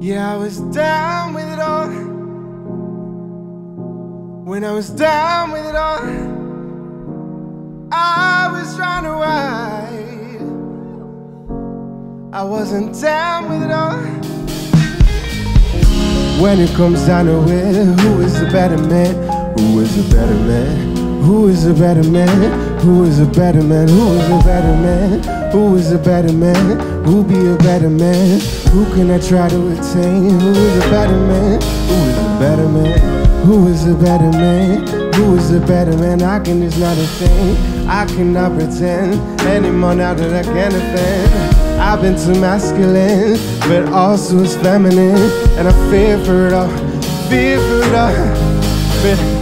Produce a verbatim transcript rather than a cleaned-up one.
Yeah, I was down with it all. When I was down with it all, I was trying to hide. I wasn't down with it all. When it comes down to it, who is the better man? Who is the better man? Who is the better man? Who is a better man? Who is a better man? Who is a better man? Who be a better man? Who can I try to attain? Who is a better man? Who is a better man? Who is a better man? Who is a better man? I can just not a thing. I cannot pretend anymore now that I can't offend. I've been too masculine, but also as feminine, and I fear for it all, fear for it all. But